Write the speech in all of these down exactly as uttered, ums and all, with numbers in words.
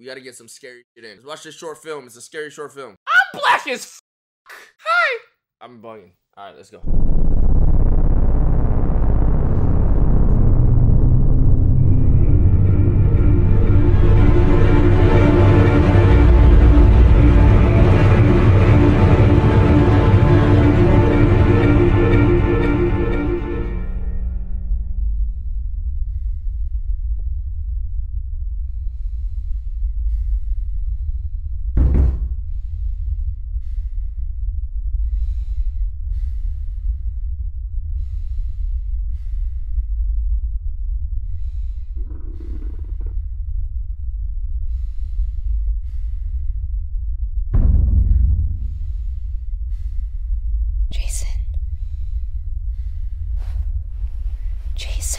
We gotta get some scary shit in. Let's watch this short film. It's a scary short film. I'm black as f. Hi. I'm bugging. All right, let's go. Jason. Jason.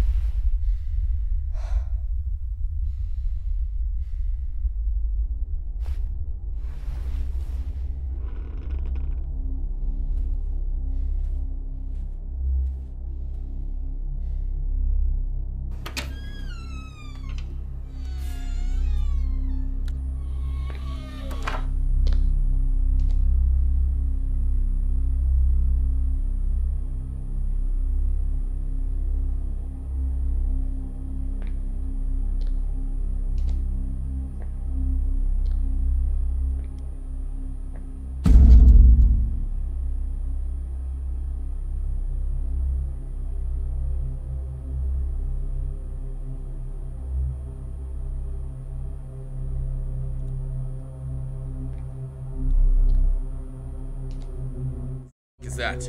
Is that?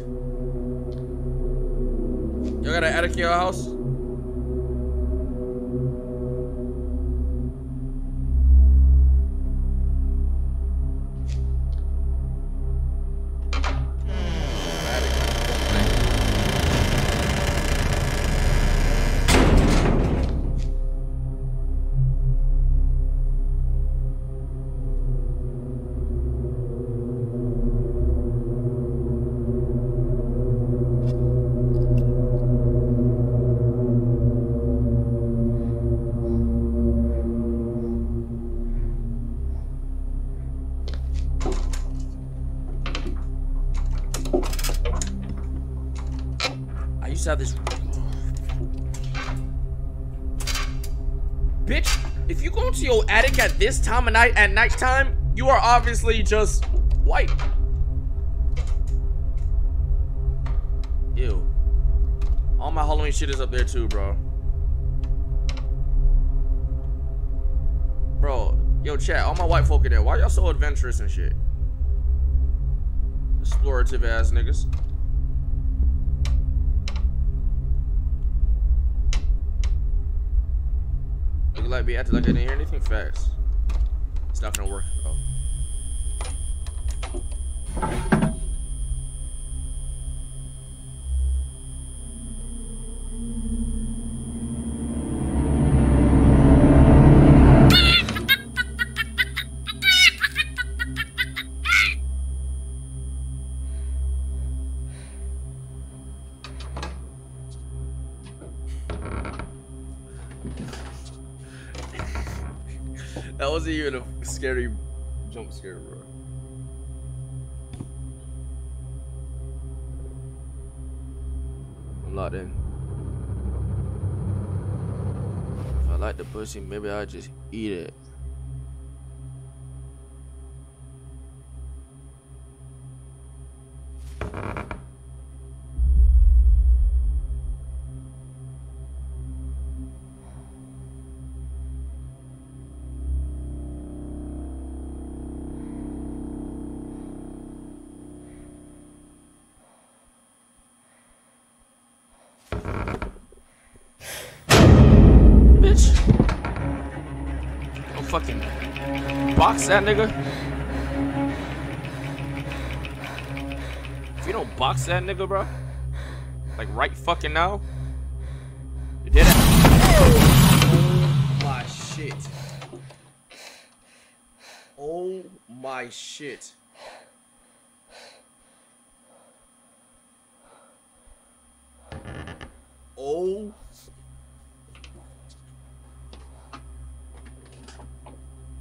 Y'all got an attic in your house? I used to have this. Bitch, if you go into your attic at this time of night at nighttime, you are obviously just white. Ew. All my Halloween shit is up there too, bro. Bro, yo, chat, all my white folk in there. Why y'all so adventurous and shit? Explorative ass niggas. Look like me acting like I didn't hear anything fast. It's not gonna work. Oh. That wasn't even a scary jump scare, bro. I'm locked in. If I like the pussy, maybe I'll just eat it. Fucking box that nigga. If you don't box that nigga, bro, like right fucking now, you did it. Oh my shit. Oh my shit. Oh.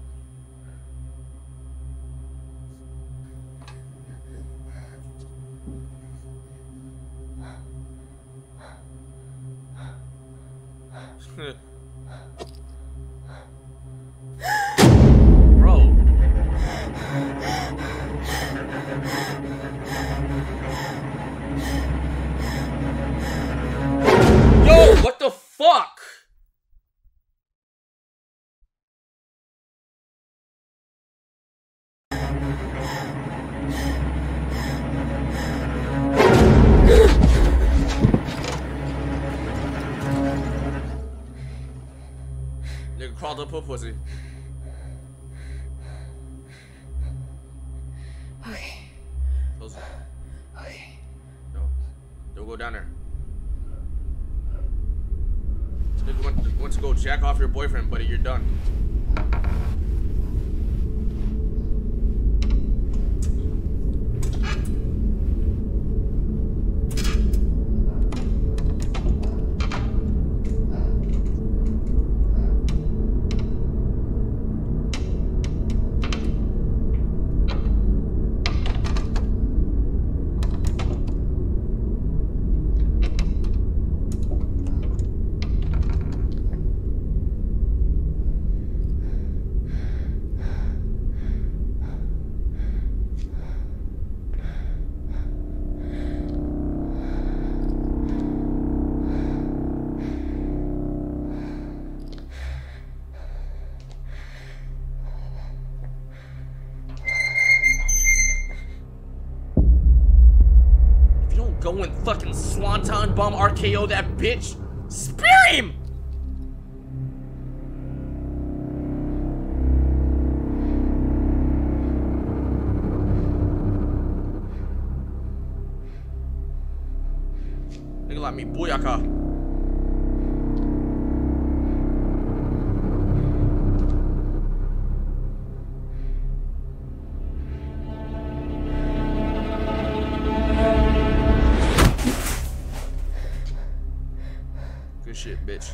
Bro. Yo, what the fuck? Nigga crawled up her pussy. Okay. Close it. Okay. No. Don't go down there. Nigga went, went to go jack off your boyfriend, buddy. You're done. Go and fucking swanton bomb R K O that bitch. Spear him! Nigga like me, booyaka. Good shit, bitch.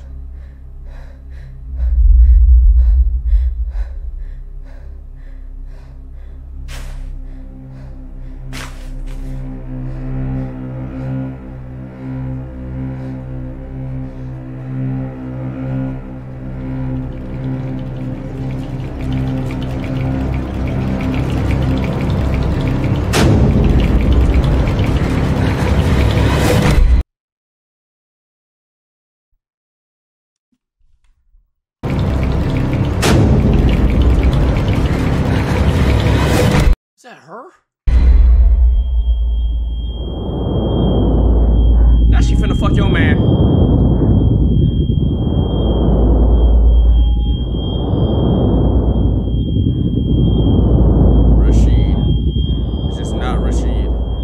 Is that her? Now she finna fuck your man. Rashid. It's just not Rashid.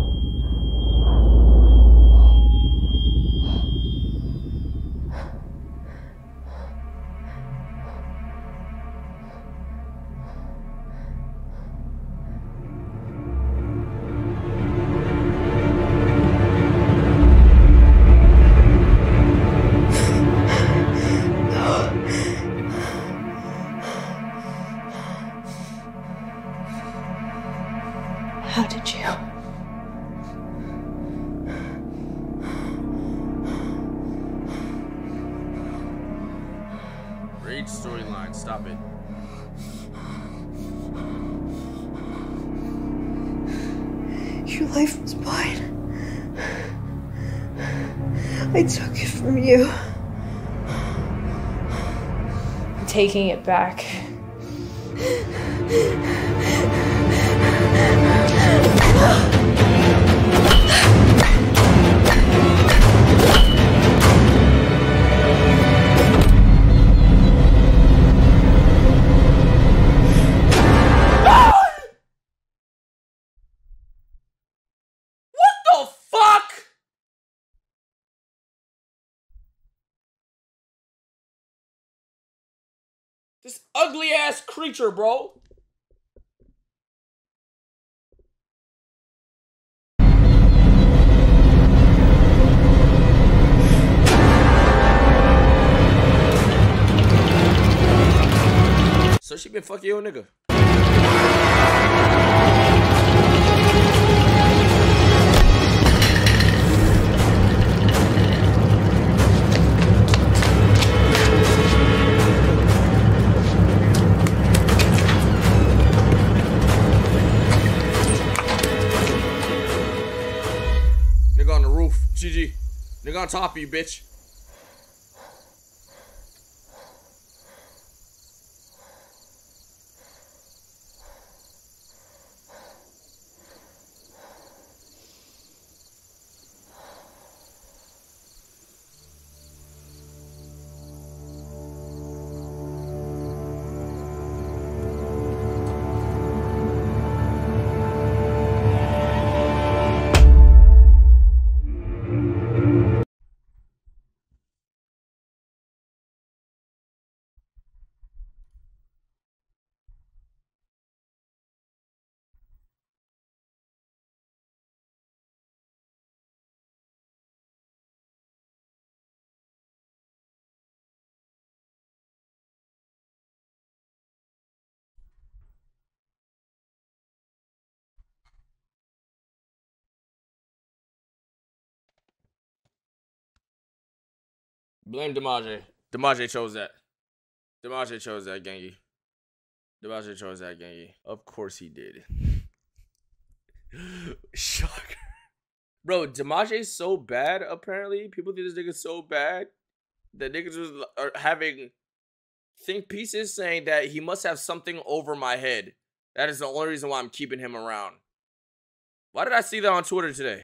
How did you? Rage storyline, stop it. Your life was mine. I took it from you. I'm taking it back. This ugly ass creature, bro. So she been fucking your nigga. Nigga on top of you, bitch. Blame Demaje. Demaje chose that. Demaje chose that, Gangy. Demaje chose that, Gangy. Of course he did. Shocker. Bro, Demaje's so bad, apparently. People think this nigga's so bad that niggas was are having think pieces saying that he must have something over my head. That is the only reason why I'm keeping him around. Why did I see that on Twitter today?